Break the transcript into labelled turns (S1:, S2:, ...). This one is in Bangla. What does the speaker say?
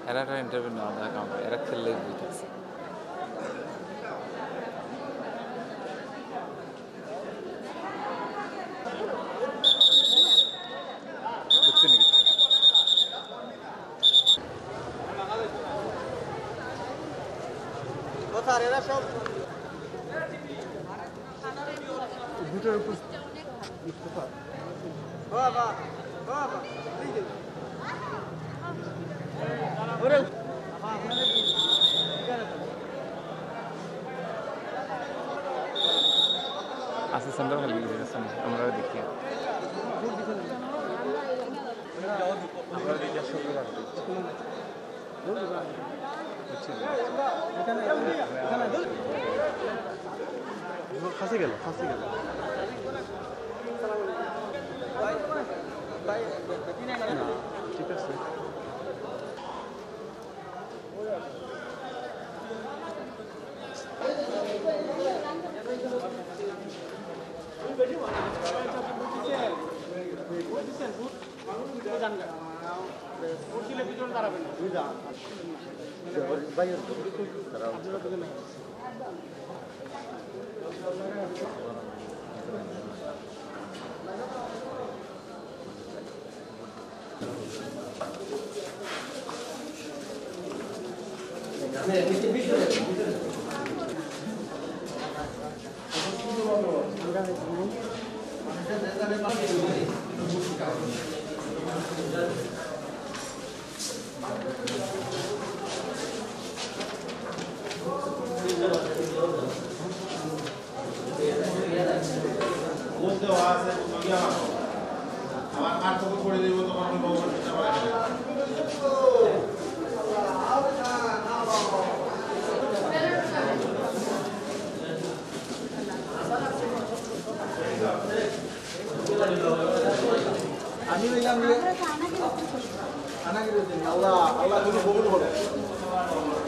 S1: এরা একটা ইন্টারভিউ নেওয়া দেখা আমার এরা খেললেই বুঝতেছে বুঝছি না কিছু
S2: কোথায় এরা সব দুটোর উপর বাবা বাবা ওরে
S1: আসে সেন্টার খালি আমরা দেখি আমরা দেখি শুরু করতে
S2: ফাঁসে গেল ঠিক আছে
S3: আমার আর তোকে করে দিব তখন আমি বাবা দিতে পারি
S2: আমি হইলাম আল্লাহ আল্লাহ তুমি কবুল করো